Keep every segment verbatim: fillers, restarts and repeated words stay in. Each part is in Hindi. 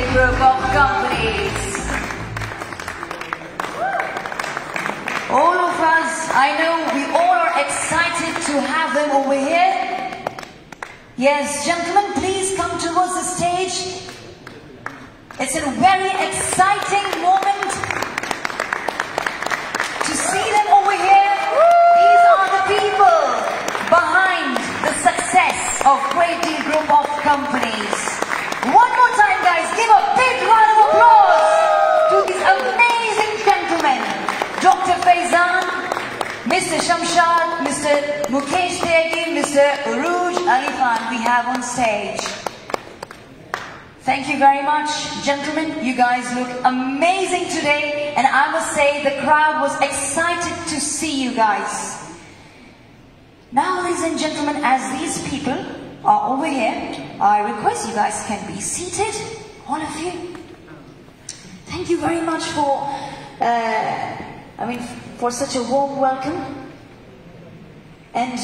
Deal Group of Companies. All of us, I know we all are excited to have them over here. Yes, gentlemen, please come towards the stage. It's a very exciting moment to see them over here. These are the people behind the success of Great Deal Group of Companies. One more time, guys, give a big round of applause to these amazing gentlemen. Doctor Faizan, Mister Shamshad, Mister Mukesh Tyagi, Mister Urooj Ali Khan we have on stage. Thank you very much, gentlemen. You guys look amazing today, and I must say the crowd was excited to see you guys. Now, ladies and gentlemen, as these people are over here, I request you guys can be seated, all of you. Thank you very much for, uh, I mean, for such a warm welcome. And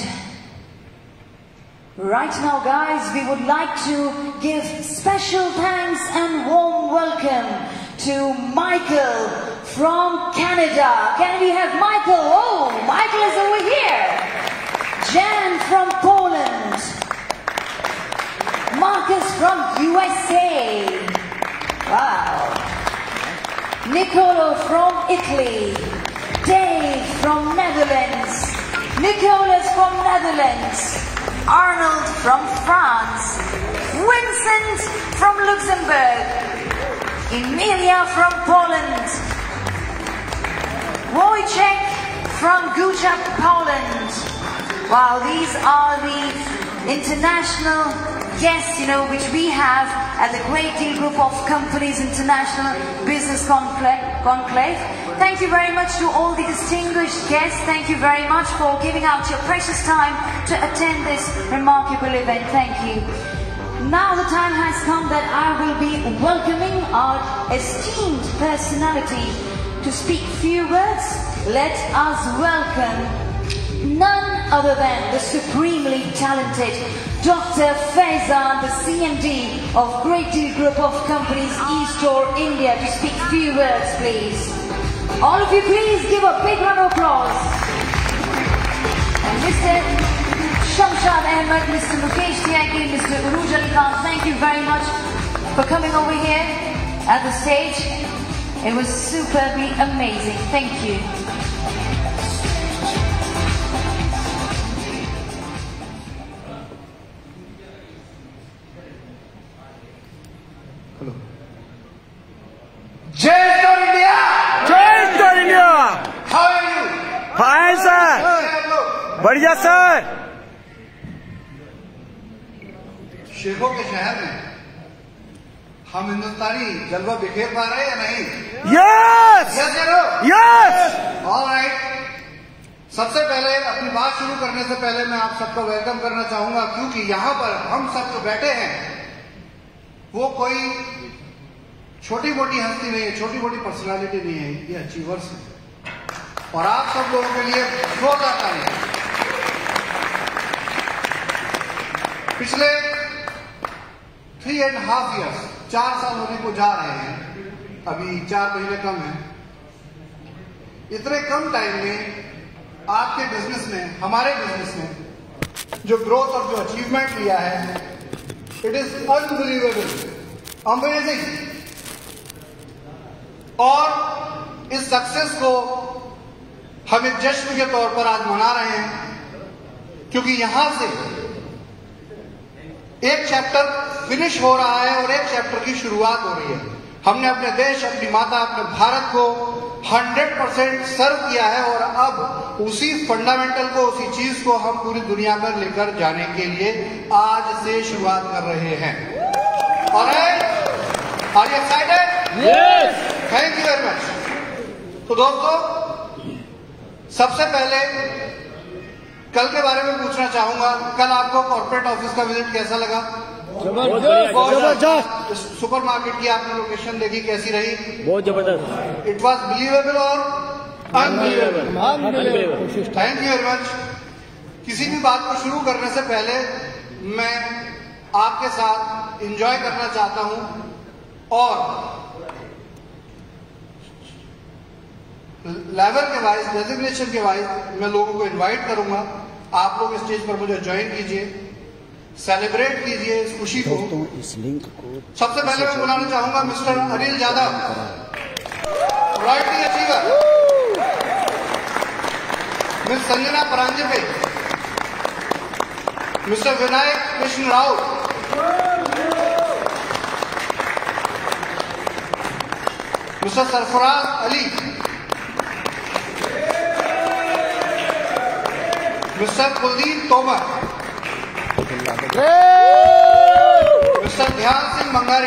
right now, guys, we would like to give special thanks and warm welcome to Michael from Canada. Can we have Michael? Oh, Michael is over here. Jan from Poland. Marcus from U S A. Wow. Nicolo from Italy. Dave from Netherlands. Nicholas from Netherlands. Arnold from France. Vincent from Luxembourg. Emilia from Poland. Wojciech from Gucha, Poland. Wow, these are the international guests, you know, which we have at the Great Deal Group of Companies International Business Conclave. Thank you very much to all the distinguished guests. Thank you very much for giving out your precious time to attend this remarkable event. Thank you. Now the time has come that I will be welcoming our esteemed personality to speak few words. Let us welcome none other than the supremely talented Doctor Faizan, the C M D of Great Deal Group of Companies Eastern India, to speak few words, please. All of you, please give a big round of applause. And Mister Shamshad Ahmed, Mister Mukesh Tyagi, Mister Urooj Ali Khan, thank you very much for coming over here at the stage. It was superbly amazing. Thank you. Hello. Jai India! Jai India! How are you? Fine, sir. बढ़िया सर. शेखों के शहर में हम हिंदुस्तानी जलवा बिखेर पा रहे हैं या नहीं? Yes! Yes, करो. Yes! All right. सबसे पहले अपनी बात शुरू करने से पहले मैं आप सबको वेलकम करना चाहूंगा, क्योंकि यहाँ पर हम सब जो बैठे हैं वो कोई छोटी मोटी हस्ती नहीं है, छोटी मोटी पर्सनालिटी नहीं है, ये अचीवर्स है। और आप सब लोगों के लिए जोरदार ताली। पिछले थ्री एंड हाफ ईयर्स, चार साल होने को जा रहे हैं, अभी चार महीने कम है। इतने कम टाइम में आपके बिजनेस ने, हमारे बिजनेस ने जो ग्रोथ और जो अचीवमेंट लिया है, इट इज अनबिलीवेबल, अमेजिंग। और इस सक्सेस को हम एक जश्न के तौर पर आज मना रहे हैं, क्योंकि यहां से एक चैप्टर फिनिश हो रहा है और एक चैप्टर की शुरुआत हो रही है। हमने अपने देश, अपनी माता, अपने भारत को हंड्रेड परसेंट सर्व किया है और अब उसी फंडामेंटल को, उसी चीज को हम पूरी दुनिया पर लेकर जाने के लिए आज से शुरुआत कर रहे हैं। और are you excited? Yes! Thank you very much. तो दोस्तों, सबसे पहले कल के बारे में पूछना चाहूंगा। कल आपको कॉर्पोरेट ऑफिस का विजिट कैसा लगा? जबरदस्त। सुपरमार्केट की आपने लोकेशन देखी, कैसी रही? बहुत जबरदस्त। इट वॉज बिलीवेबल और unbelievable. Thank you very much. किसी भी बात को शुरू करने से पहले मैं आपके साथ एंजॉय करना चाहता हूं और लेवल के वाइज, डेजिग्नेशन के वाइज मैं लोगों को इनवाइट करूंगा। आप लोग स्टेज पर मुझे ज्वाइन कीजिए, सेलिब्रेट कीजिए इस खुशी को। इस लिंक को सबसे पहले मैं बुलाना चाहूंगा mister Anil Yadav, royalty achiever, miss Sanjana Paranjpe, mister Vinayak Krishna Raut, mister Sarfaraz Ali, mister Kuldeep Tomar, mister Dhyan Singh Mangari,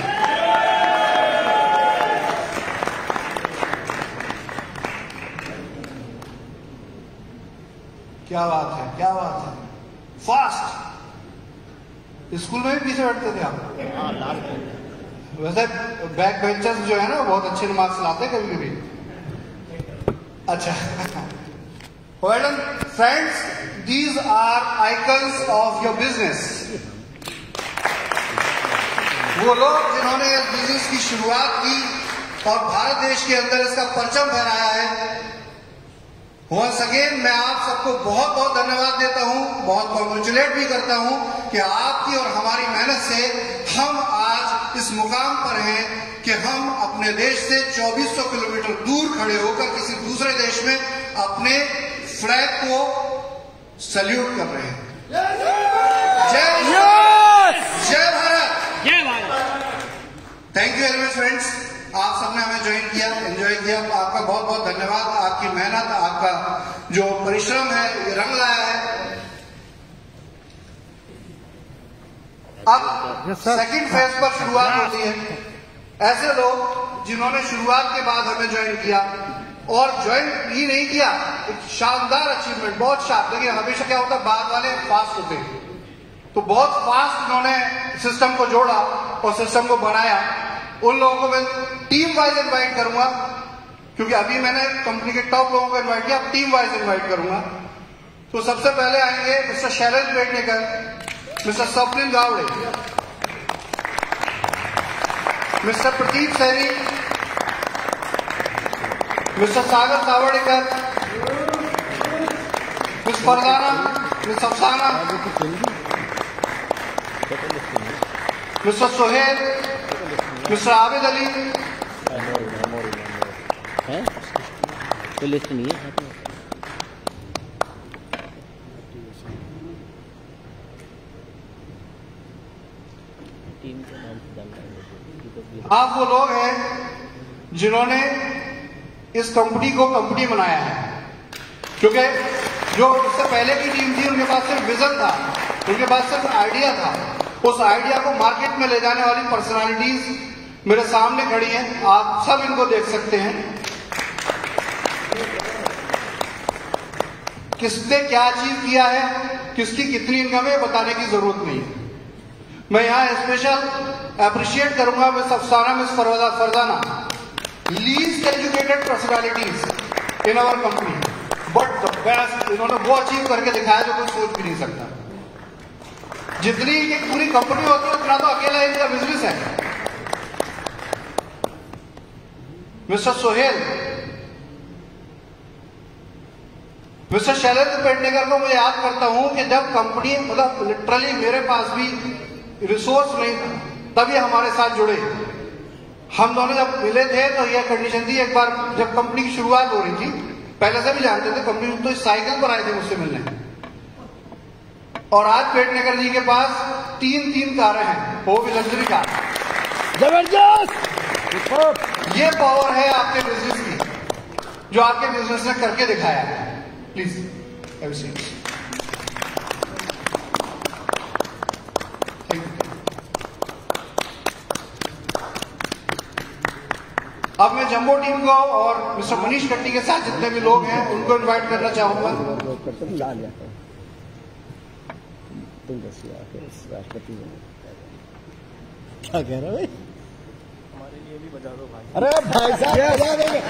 क्या बात है, क्या बात है, फास्ट। स्कूल में भी पीछे बैठते थे आप? वैसे बैक बेंचर्स जो है ना बहुत अच्छे मार्क्स लाते हैं कभी कभी। अच्छा, well done friends, these are icons of your business। वो लोग जिन्होंने इस बिजनेस की शुरुआत की और भारत देश के अंदर इसका परचम फहराया है, वंस अगेन मैं आप सबको बहुत बहुत धन्यवाद देता हूं, बहुत कॉन्ग्रेचुलेट भी करता हूं कि आपकी और हमारी मेहनत से हम आज इस मुकाम पर हैं कि हम अपने देश से चौबीस सौ किलोमीटर दूर खड़े होकर किसी दूसरे देश में अपने फ्लैग को सल्यूट कर रहे हैं। जय जय भारत, जय Bharat. Thank you very much friends, आप सबने हमें ज्वाइन किया, एंजॉय किया, आपका बहुत बहुत धन्यवाद। आपकी मेहनत, आपका जो परिश्रम है ये रंग लाया है। अब सेकंड फेज पर शुरुआत होती है। ऐसे लोग जिन्होंने शुरुआत के बाद हमें ज्वाइन किया और ज्वाइन ही नहीं किया, एक शानदार अचीवमेंट, बहुत शार्प। देखिए हमेशा क्या होता है, बाद वाले फास्ट होते हैं, तो बहुत फास्ट इन्होंने सिस्टम को जोड़ा और सिस्टम को बनाया। उन लोगों को मैं टीम वाइज इनवाइट करूंगा, क्योंकि अभी मैंने कंपनी के टॉप लोगों को इनवाइट किया, अब टीम वाइज इनवाइट करूंगा। तो सबसे पहले आएंगे mister Shailesh Pednekar, mister Swapnil Gawde, mister Pradeep Saini, mister Sagar Sawadekar, miss Fardana, miss Afsana, mister Sohail, mister Abid Ali, तो लिस्ट नहीं है। टीम के नाम से जानकारी। आप वो लोग हैं जिन्होंने इस कंपनी को कंपनी बनाया है, क्योंकि जो इससे पहले की टीम थी उनके पास सिर्फ विजन था, उनके पास सिर्फ आइडिया था। उस आइडिया को मार्केट में ले जाने वाली पर्सनालिटीज मेरे सामने खड़ी हैं, आप सब इनको देख सकते हैं। किसने क्या अचीव किया है, किसकी कितनी इनकम है बताने की जरूरत नहीं है। मैं यहाँ स्पेशल अप्रिशिएट करूंगा miss Afsana, miss Fardana, least educated personalities in our company, but the best. इन्होंने वो अचीव करके दिखाया जो कोई सोच भी नहीं सकता। जितनी एक पूरी कंपनी होती है उतना तो अकेला इनका बिजनेस है। मिस्टर सोहेल, मिस्टर शैलेश पेडनेकर को मैं याद करता हूं कि जब कंपनी, मतलब लिटरली मेरे पास भी रिसोर्स नहीं था, तभी हमारे साथ जुड़े। हम दोनों जब मिले थे तो यह कंडीशन थी, एक बार जब कंपनी की शुरुआत हो रही थी, पहले से भी जानते थे कंपनी, तो इस साइकिल पर आए थे मुझसे मिलने। और आज पेडनेकर जी के पास तीन तीन कारें हैं, वो भी लग्जरी कार। जबरदस्त, ये पावर है आपके बिजनेस की, जो आपके बिजनेस ने करके दिखाया है। Please have a seat. अब मैं जंबो टीम को और मिस्टर मनीष कट्टी के साथ जितने भी लोग हैं उनको इनवाइट करना चाहूंगा। राष्ट्रपति क्या कह रहा है? हमारे लिए भी बजा दो भाई। अरे भाई साहब बजा देंगे।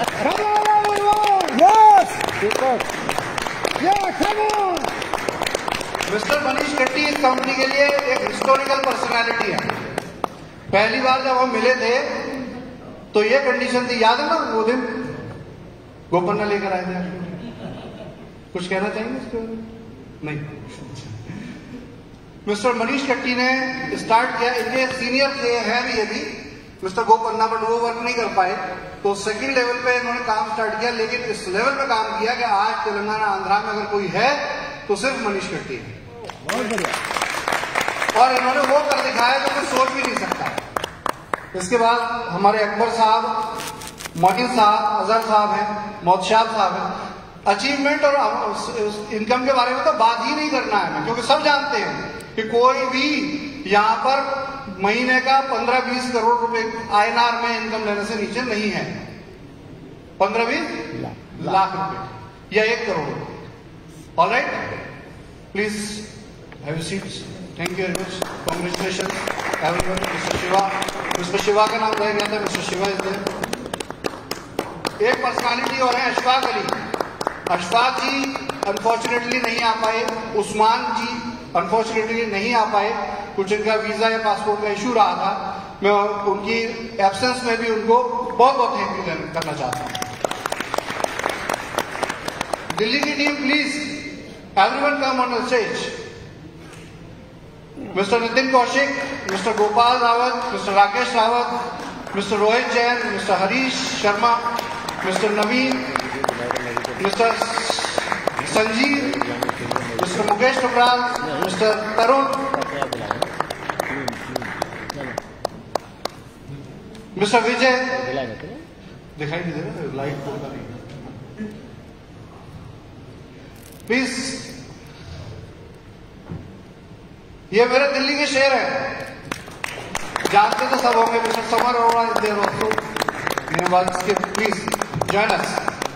मिस्टर मनीष कट्टी इस कंपनी के लिए एक हिस्टोरिकल पर्सनालिटी है। पहली बार जब हम मिले थे तो ये कंडीशन थी, याद है ना वो दिन गोपन्ना लेकर आए थे। कुछ कहना चाहेंगे इसके बारे में? नहीं। मिस्टर मनीष कट्टी ने स्टार्ट किया, इनके सीनियर थे हैं भी ये भी मिस्टर गोपन्ना, बट वो वर्क नहीं कर पाए, तो सेकंड लेवल पे इन्होंने काम स्टार्ट किया। लेकिन इस लेवल पे काम किया कि आज तेलंगाना आंध्रा में अगर कोई है तो सिर्फ मनीष कट्टी है। बहुत बढ़िया। और इन्होंने वो कर दिखाया जो कोई सोच भी नहीं सकता। इसके बाद हमारे अकबर साहब, मोगिन साहब, अजहर साहब हैं, मोहतशाब साहब हैं। अचीवमेंट और इनकम के बारे में तो बात ही नहीं करना है, क्योंकि सब जानते हैं कि कोई भी यहाँ पर महीने का पंद्रह बीस करोड़ रुपए आईएनआर में इनकम लेने से नीचे नहीं है। पंद्रह बीस लाख रुपए या एक करोड़ रुपए। All right, please have a seat. Thank you very much, congratulation everyone. Mister Shiva, mister Shiva का नाम रह गया था, मिस्टर शिवा इज देयर। एक पर्सनालिटी और है अशफाक अली। अशफाक जी अनफॉर्चुनेटली नहीं आ पाए, उस्मान जी अनफॉर्चुनेटली नहीं आ पाए, कुछ इनका वीजा या पासपोर्ट का इशू रहा था। मैं उनकी एब्सेंस में भी उनको बहुत बहुत थैंक यू करना चाहता हूं। दिल्ली की team please everyone come on the stage. Mister Nitin Kaushik, mister Gopal Rawat, mister Rakesh Rawat, mister Rohit Jain, mister Harish Sharma, mister Naveen, mister Sanjeev, mister Mukesh Tukral, mister Tarun, mister Vijay, दिखाई नहीं दे रहा लाइट बोलता नहीं, प्लीज। ये मेरे दिल्ली के शेर हैं, जानते तो सब होंगे। Mister Samar Arora is there also, please join us.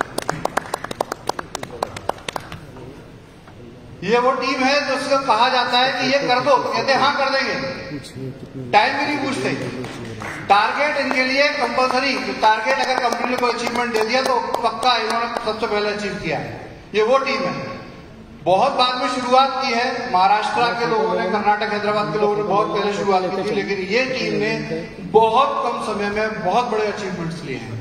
ये वो टीम है जो उसको कहा जाता है कि ये कर दो, तो कहते हैं हाँ कर देंगे, टाइम भी नहीं पूछते। टारगेट इनके लिए कंपलसरी, टारगेट अगर कंपनी ने कोई अचीवमेंट दे दिया तो पक्का इन्होंने सबसे पहले अचीव किया है। ये वो टीम है। बहुत बाद में शुरुआत की है, महाराष्ट्र के लोगों ने, कर्नाटक हैदराबाद के लोगों ने बहुत पहले शुरुआत की थी, लेकिन ये टीम ने बहुत कम समय में बहुत बड़े अचीवमेंट्स लिए हैं।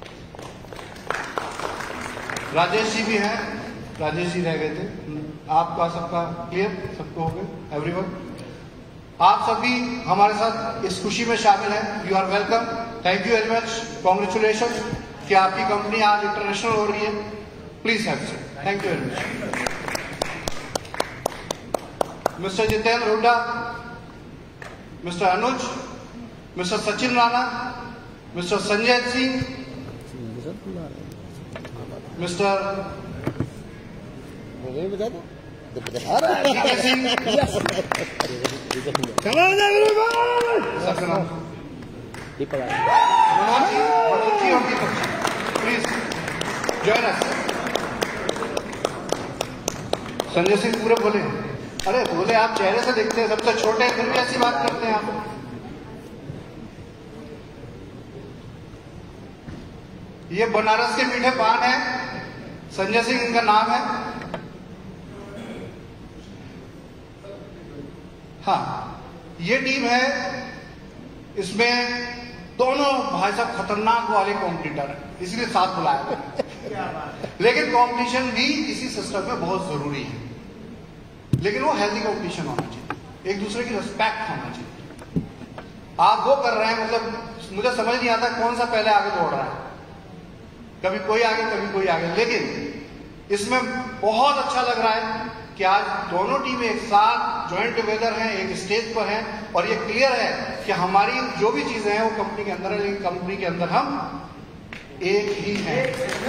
राजेश जी भी हैं, राजेश जी रह गए थे। आपका सबका क्लियर, सबको हो गए एवरीवन। आप सभी हमारे साथ इस खुशी में शामिल हैं, you are welcome. Thank you very much, congratulation कि आपकी कंपनी आज इंटरनेशनल हो रही है। Please have seat. Thank you very much. Mister Jitendra Hooda, mister Anuj, mister Sachin Rana, mister Sanjay Singh, mister Singh, please join us. Sanjay Singh पूरे बोले, अरे बोले, आप चेहरे से देखते हैं सबसे छोटे हैं, फिर भी ऐसी बात करते हैं आप। ये बनारस के मीठे पान है, संजय सिंह इनका नाम है। हाँ, ये टीम है, इसमें दोनों भाई साहब खतरनाक वाले कॉम्पिटिटर हैं, इसलिए साथ बुलाया गया। लेकिन कंपटीशन भी इसी सिस्टम में बहुत जरूरी है, लेकिन वो हेल्दी कंपटीशन होना चाहिए, एक दूसरे की रिस्पेक्ट होना चाहिए। आप वो कर रहे हैं, मतलब मुझे समझ नहीं आता कौन सा पहले आगे दौड़ रहा है, कभी कोई आगे कभी कोई आगे। लेकिन इसमें बहुत अच्छा लग रहा है कि आज दोनों टीमें एक साथ ज्वाइंट टुगेदर हैं, एक स्टेज पर हैं, और ये क्लियर है कि हमारी जो भी चीजें हैं वो कंपनी के अंदर है, लेकिन कंपनी के अंदर हम एक ही हैं।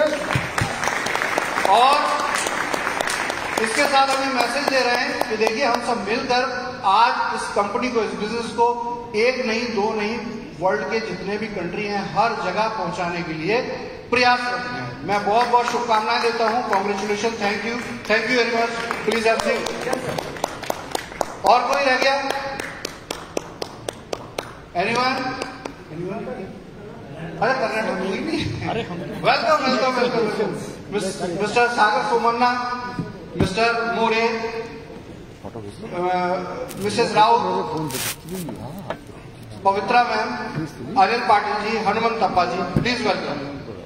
और इसके साथ हमें मैसेज दे रहे हैं कि देखिए, हम सब मिलकर आज इस कंपनी को, इस बिजनेस को एक नहीं, दो नहीं, वर्ल्ड के जितने भी कंट्री हैं हर जगह पहुंचाने के लिए प्रयास करते हैं। मैं बहुत बहुत शुभकामनाएं देता हूं। Congratulation, thank you, thank you very much. Please have seat. और कोई रह गया? एनीवन? अरे कर्नाटक कोई नहीं। Welcome welcome welcome welcome. Mister Sagar Somanna, mister More, Mrs Raut, Pavitra ma'am, Anil Patil ji, Hanumant Appa ji, please welcome.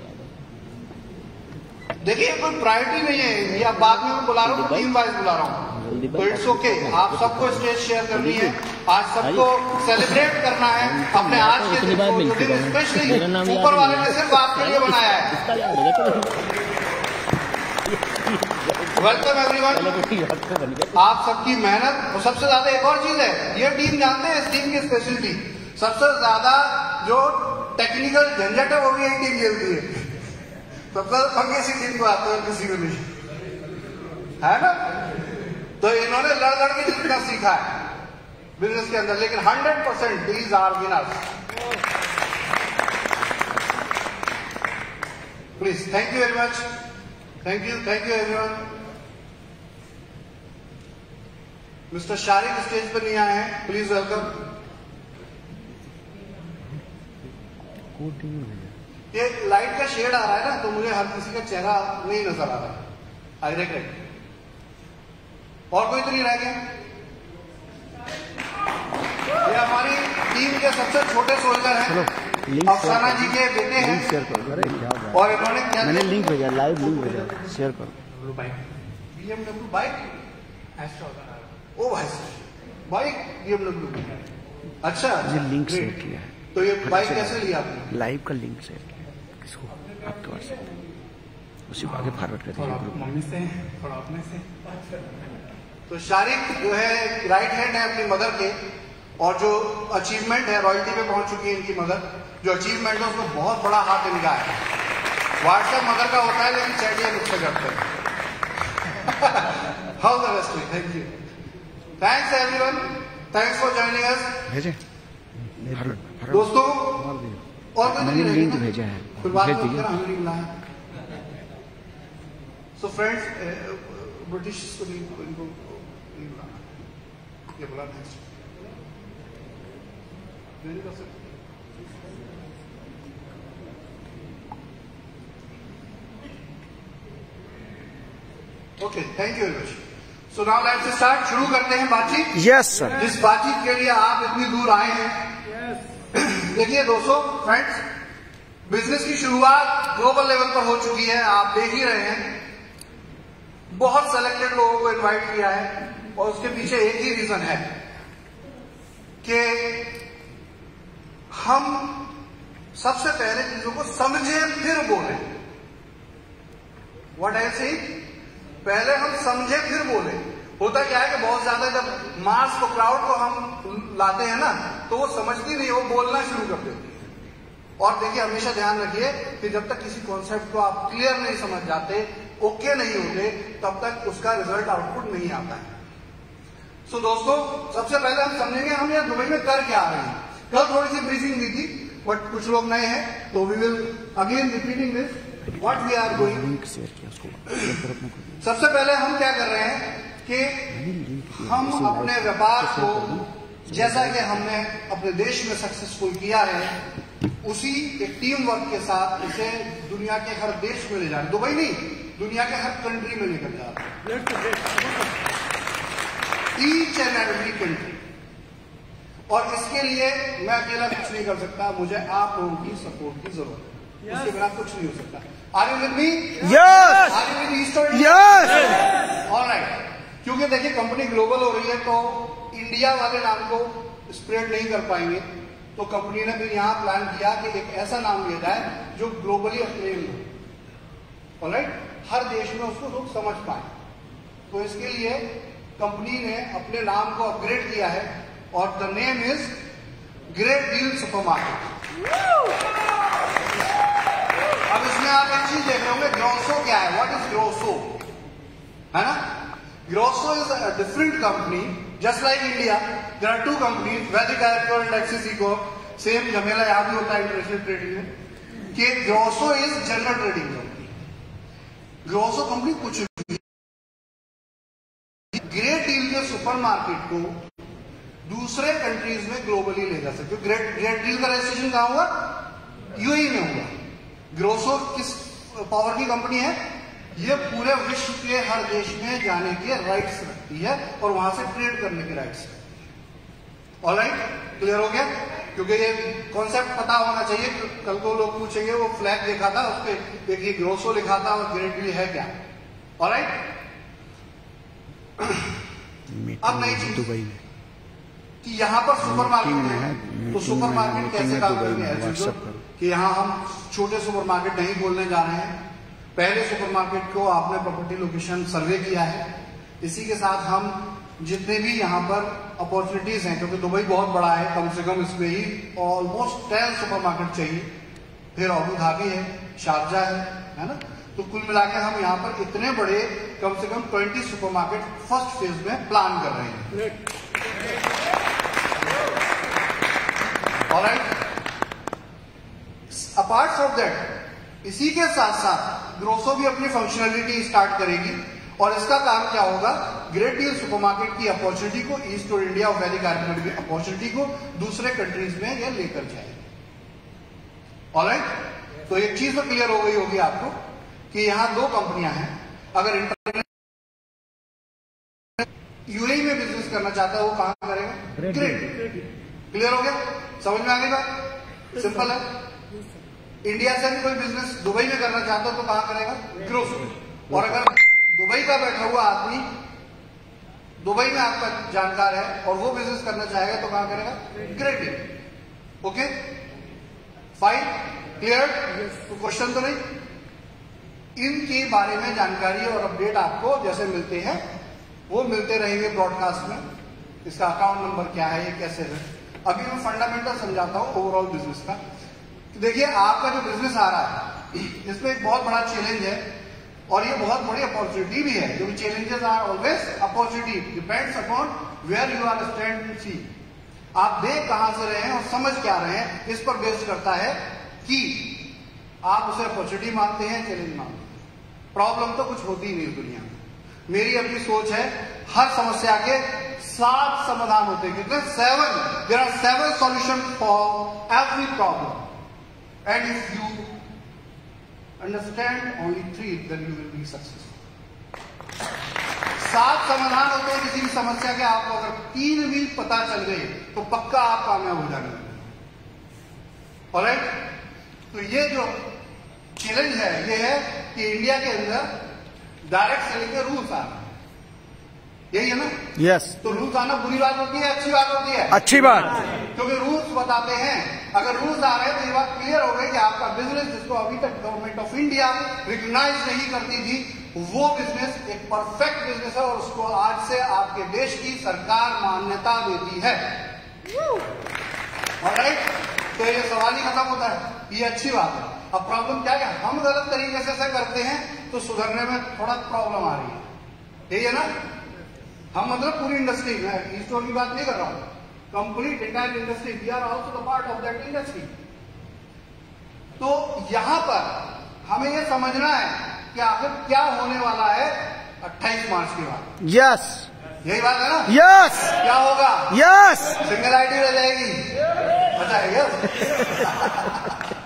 देखिए कोई प्रायोरिटी नहीं है, या बाद में मैं बुला रहा हूँ, टीम वाइज बुला रहा हूँ, तो इट्स ओके। आप सबको स्टेज शेयर करनी है, आज सबको सेलिब्रेट करना है अपने आज के दिन को, जो दिन स्पेशली ऊपर वाले ने सिर्फ आपके लिए बनाया है। Welcome everyone. आप सबकी मेहनत, और सबसे ज्यादा एक और चीज है, ये टीम जानते हैं इस टीम की स्पेशलिटी, सबसे ज्यादा जो टेक्निकल झंझट है वो भी यही टीम खेलती है। सबसे पंगे सी टीम को आते हैं, किसी को नहीं, है ना। तो इन्होंने लड़ लड़ के जितना सीखा है बिजनेस के अंदर, लेकिन hundred percent these are winners. Please, thank you very much, thank you, thank you everyone. Mister Shariq stage पर नहीं आए हैं, प्लीज वेलकम। ये लाइट का शेड आ रहा है ना, तो मुझे हर किसी का चेहरा नहीं नजर आ रहा है, आई रिग्रेट। और कोई तो नहीं रह गया? ये हमारी टीम के सबसे छोटे सोल्जर हैं, अफसाना जी के बेटे हैं, और इन्होंने क्या, मैंने लिंक भेजा, लाइव लिंक भेजा, शेयर करो। बीएमडब्ल्यू बाइक, ओ भाई बाइक बीएमडब्ल्यू, अच्छा ये लिंक शेयर किया है। तो ये बाइक कैसे लिया आपने? लाइव का लिंक शेयर किया, किसको? आपके व्हाट्सएप, उसी को आगे फॉरवर्ड कर दीजिए ग्रुप मम्मी से, थोड़ा अपने से। तो शारिक जो है राइट हैंड है अपनी मदर के, और जो अचीवमेंट है, रॉयल्टी पे पहुंच चुकी है इनकी मदर, जो अचीवमेंट है उसमें बहुत बड़ा हाथ इनका है। व्हाट्सएप मदर का होता है, लेकिन चैट ये मुझसे करते हैं। How the best, thank you, thanks everyone, thanks for joining us. भेजे दोस्तों, और कोई मैंने लिंक भेजा है, भेज दीजिए। सो फ्रेंड्स, ब्रिटिश को इनको नहीं बुलाना, ये बुला नेक्स्ट नहीं कर सकते। Okay, thank you very much. So now let's start, शुरू करते हैं बातचीत। Yes sir. जिस बातचीत के लिए आप इतनी दूर आए हैं। देखिए दोस्तों, फ्रेंड्स, बिजनेस की शुरुआत ग्लोबल लेवल पर हो चुकी है, आप देख ही रहे हैं। बहुत सेलेक्टेड लोगों को इनवाइट किया है, और उसके पीछे एक ही रीजन है कि हम सबसे पहले चीजों को समझे फिर बोले। व्हाट आई से, पहले हम समझे फिर बोले। होता क्या है कि बहुत ज्यादा जब मास को, क्राउड को हम लाते हैं ना, तो वो समझती नहीं, वो बोलना शुरू कर देती है। और देखिए, हमेशा ध्यान रखिए कि जब तक किसी कॉन्सेप्ट को आप क्लियर नहीं समझ जाते, ओके नहीं होते, तब तक उसका रिजल्ट आउटपुट नहीं आता है। सो so, दोस्तों, सबसे पहले हम समझेंगे हम यहाँ दुबई में कर क्या रहे हैं। कल थोड़ी सी ब्रीफिंग दी थी, बट कुछ लोग नए हैं, तो we will again repeating this what we are going. सबसे पहले हम क्या कर रहे हैं कि हम अपने व्यापार को, जैसा कि हमने अपने देश में सक्सेसफुल किया है, उसी एक टीम वर्क के साथ इसे दुनिया के हर देश में ले जा रहे, दुबई नहीं, दुनिया के हर कंट्री में लेकर जा रहे, ईच एंड एवरी कंट्री। और इसके लिए मैं अकेला कुछ नहीं कर सकता, मुझे आप लोगों की सपोर्ट की जरूरत है, उसके बिना कुछ नहीं हो सकता। Are you with me? Yes. Are you with Eastern? Yes. Alright. क्योंकि देखिए, कंपनी ग्लोबल हो रही है, तो इंडिया वाले नाम को स्प्रेड नहीं कर पाएंगे, तो कंपनी ने फिर यहां प्लान किया कि एक ऐसा नाम लिया जाए जो ग्लोबली अक्लेम हो, ऑलराइट, हर देश में उसको लोग समझ पाए। तो इसके लिए कंपनी ने अपने नाम को अपग्रेड किया है, और the name is great deal supermarket. अब इसमें आप एक चीज देख रहे होंगे, ग्रोसो क्या है, व्हाट इज ग्रोसो, है ना। Grosso is a different company, just like India there are two companies, Vedic Airtel and Axis Eco. Same झमेला यहां भी होता है इंटरनेशनल ट्रेडिंग में, कि Grosso is general trading company. Grosso company कुछ भी, ग्रेट डील के सुपरमार्केट को दूसरे कंट्रीज में ग्लोबली ले जा सकते हो। ग्रेट ग्रेट डील का रजिस्ट्रेशन कहां हुआ? यूएई में हुआ। ग्रोसो किस पावर की कंपनी है? ये पूरे विश्व के हर देश में जाने के राइट्स रखती है, और वहां से ट्रेड करने के राइट्स रखती है। ऑलराइट, क्लियर हो गया? क्योंकि ये कॉन्सेप्ट पता होना चाहिए। कल को लोग पूछेंगे वो फ्लैग देखा था, उस पर देखिए ग्रोसो लिखा था और ग्रेट डील है क्या। ऑलराइट, अब नई चीज दुबई में कि यहाँ पर सुपरमार्केट है, तो सुपरमार्केट कैसे काम करेंगे कि यहाँ हम छोटे सुपरमार्केट नहीं बोलने जा रहे हैं। पहले सुपरमार्केट को आपने प्रॉपर्टी लोकेशन सर्वे किया है, इसी के साथ हम जितने भी यहाँ पर अपॉर्चुनिटीज हैं, क्योंकि दुबई बहुत बड़ा है, कम से कम इसमें ही ऑलमोस्ट टेन सुपरमार्केट चाहिए, फिर अबू धाबी है, शारजा है, है ना। तो कुल मिलाकर हम यहाँ पर इतने बड़े कम से कम ट्वेंटी सुपरमार्केट फर्स्ट फेज में प्लान कर रहे हैं। ऑलराइट, अपार्ट फ्रॉम दैट, इसी के साथ साथ ग्रोसो भी अपनी फंक्शनलिटी स्टार्ट करेगी और इसका काम क्या होगा, ग्रेट डील सुपरमार्केट की अपॉर्चुनिटी को, ईस्ट और इंडिया और वैली कारपेट की अपॉर्चुनिटी को दूसरे कंट्रीज में यह लेकर जाएगी। ऑलराइट, तो एक चीज तो क्लियर हो गई होगी आपको कि यहां दो कंपनियां हैं। अगर इंटरनेट यूएई में बिजनेस करना चाहता है वो कहां करेगा, ग्रेट। क्लियर हो गया, समझ में आ गई बात, सिंपल है। इंडिया से भी कोई बिजनेस दुबई में करना चाहता हो तो कहां करेगा, ग्रोसो। और अगर दुबई का बैठा हुआ आदमी दुबई में आपका जानकार है और वो बिजनेस करना चाहेगा तो कहां करेगा, great deal. Okay, fine, clear. तो क्वेश्चन तो नहीं, इनके बारे में जानकारी और अपडेट आपको जैसे मिलते हैं वो मिलते रहेंगे ब्रॉडकास्ट में। इसका अकाउंट नंबर क्या है, ये कैसे है। अभी मैं फंडामेंटल समझाता हूं ओवरऑल बिजनेस का। देखिए, आपका जो बिजनेस आ रहा है इसमें एक बहुत बड़ा चैलेंज है और ये बहुत बड़ी अपॉर्चुनिटी भी है, क्योंकि challenges are always opportunity, depends upon where you are stand to see. आप देख कहां से रहे हैं और समझ क्या रहे हैं, इस पर बेस्ड करता है कि आप उसे अपॉर्चुनिटी मानते हैं, चैलेंज मानते हैं। प्रॉब्लम तो कुछ होती ही नहीं दुनिया में। मेरी अपनी सोच है, हर समस्या के सात समाधान होते हैं। कितने, seven. There are seven solution for every problem and if you understand only three then you will be successful. सात समाधान होते हैं किसी भी समस्या के, आपको अगर तीन भी पता चल गए तो पक्का आप कामयाब हो जाएंगे। ऑलराइट, तो ये जो चैलेंज है ये है कि इंडिया के अंदर डायरेक्ट सेलिंग के रूल्स आ रहे हैं, यही है ना। Yes yes. तो रूल्स आना बुरी बात होती है, अच्छी बात होती है, अच्छी बात, क्योंकि रूल्स बताते हैं। अगर रूल्स आ रहे हैं तो ये बात क्लियर हो गई कि आपका बिजनेस, जिसको अभी तक गवर्नमेंट ऑफ इंडिया रिकॉग्नाइज नहीं करती थी, वो बिजनेस एक परफेक्ट बिजनेस है और उसको आज से आपके देश की सरकार मान्यता देती है। ऑलराइट, तो ये सवाल ही खत्म होता है, ये अच्छी बात है। अब प्रॉब्लम क्या है, हम गलत तरीके से ऐसा करते हैं तो सुधरने में थोड़ा प्रॉब्लम आ रही है, यही है ना। हम मतलब पूरी इंडस्ट्री में, स्टोर की बात नहीं कर रहा हूं, complete entire industry, we are also the part of that industry. तो यहां पर हमें यह समझना है कि आखिर क्या होने वाला है अट्ठाईस मार्च के बाद। यस, यही बात है ना। यस, क्या होगा, यस, सिंगल आईडी रह जाएगी। अच्छा है यस।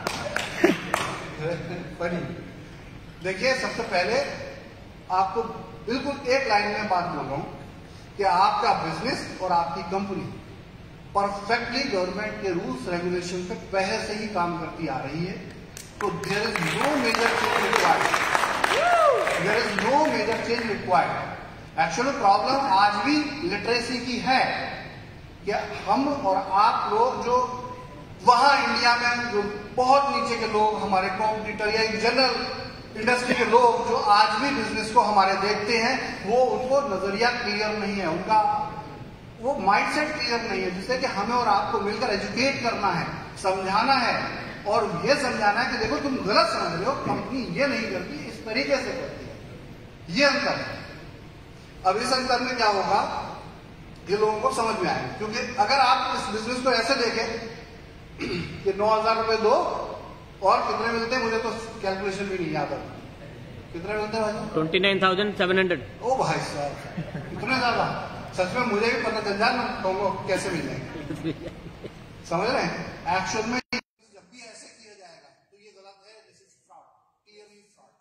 देखिए, सबसे पहले आपको बिल्कुल एक लाइन में बात बोल रहा हूं कि आपका बिजनेस और आपकी कंपनी परफेक्टली गवर्नमेंट के रूल्स रेगुलेशन पे पहले से ही काम करती आ रही है, तो there is no major change required. There is no major change required. Actually problem आज भी लिटरेसी की है कि हम और आप लोग जो वहां इंडिया में जो बहुत नीचे के लोग, हमारे कॉम्पिटिटर या जनरल इंडस्ट्री के लोग जो आज भी बिजनेस को हमारे देखते हैं, वो उनको नजरिया क्लियर नहीं है, उनका वो माइंडसेट क्लियर नहीं है, जिससे कि हमें और आपको मिलकर एजुकेट करना है, समझाना है और ये समझाना है कि देखो तुम गलत समझ रहे हो, कंपनी ये नहीं करती, इस तरीके से करती है। ये अंतर है। अब इस अंतर में क्या होगा, ये लोगों को समझ में आएगा। क्योंकि अगर आप इस बिजनेस को ऐसे देखें कि नौ हजार रुपए दो और कितने मिलते हैं, मुझे तो कैलकुलेशन भी नहीं याद आता, कितने मिलते हैं भाई? Twenty nine thousand seven hundred. ओ भाई साहब, इतने ज्यादा। सच में मुझे भी पता चल जाए ना तो कैसे मिल जाएंगे। समझ रहे हैं, एक्शन में जब भी ऐसे किया जाएगा तो ये गलत है, this is fraud, clearly fraud.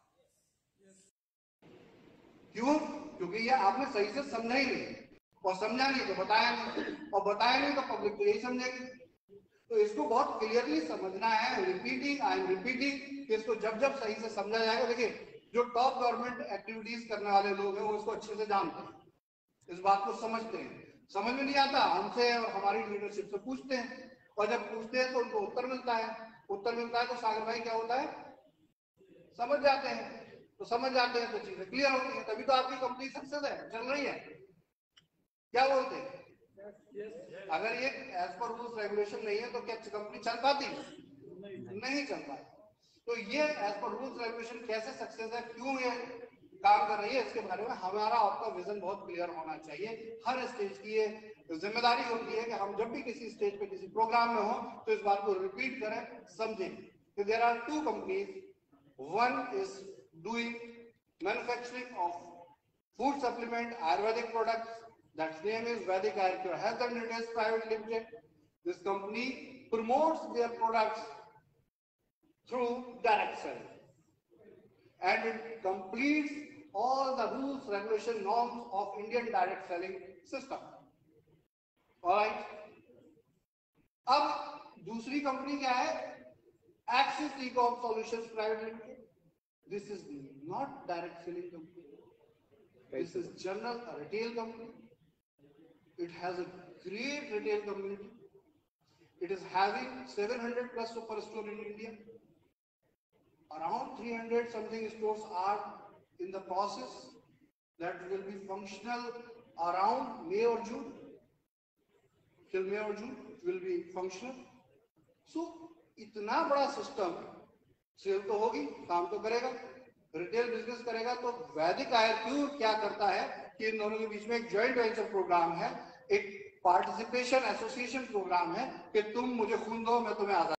क्यों? क्योंकि ये आपने सही से समझा ही नहीं, और समझा नहीं तो बताया नहीं, और बताया नहीं तो पब्लिक को यही समझेगी। तो इसको बहुत क्लियरली समझना है। रिपीटिंग, आई एम रिपीटिंग, इसको जब जब सही से समझा जाएगा। देखिए, जो टॉप गवर्नमेंट एक्टिविटीज करने वाले लोग हैं वो इसको अच्छे से जानते हैं, इस बात को समझते हैं। समझ में नहीं आता हमसे और हमारी लीडरशिप से पूछते हैं, और जब पूछते हैं तो उनको उत्तर मिलता है। उत्तर मिलता है तो सागर भाई क्या होता है, समझ जाते हैं। तो समझ जाते हैं तो चीजें क्लियर होती है, तभी तो आपकी कंपनी सक्सेस है, चल रही है। क्या बोलते हैं? अगर ये एज पर रूल्स रेगुलेशन नहीं है तो क्या कंपनी चल पाती? नहीं चल पाती। तो ये एज पर रूल्स रेगुलेशन कैसे सक्सेस है, क्यों ये काम कर रही है, इसके बारे में हमारा आपका विजन बहुत क्लियर होना चाहिए। हर स्टेज की ये जिम्मेदारी होती है कि हम जब भी किसी स्टेज पे किसी प्रोग्राम में हो तो इस बात को रिपीट करें, समझें कि there are two companies, one is doing manufacturing of food supplement Ayurvedic products, that name is Vedic Ayurcure Health and Retail Private Limited. This company promotes their products through direct selling and it completes all the rules, regulation, norms of Indian direct selling system. Alright. अब दूसरी कंपनी क्या है? Axis Ecom Solutions Private Limited. This is not direct selling company. This is general a retail company. It has a great retail community. It is having seven hundred plus superstore in India. Around three hundred something stores are in the process that will be functional around May or June. Till May or June it will be functional. So इतना बड़ा सिस्टम, सेल तो होगी, काम तो करेगा, रिटेल बिजनेस करेगा। तो वैदिक आयुर्क्यूर क्या करता है कि इन दोनों के बीच में एक जॉइंट वेंचर प्रोग्राम है, एक पार्टिसिपेशन एसोसिएशन प्रोग्राम है कि तुम मुझे खून दो मैं तुम्हें आजाद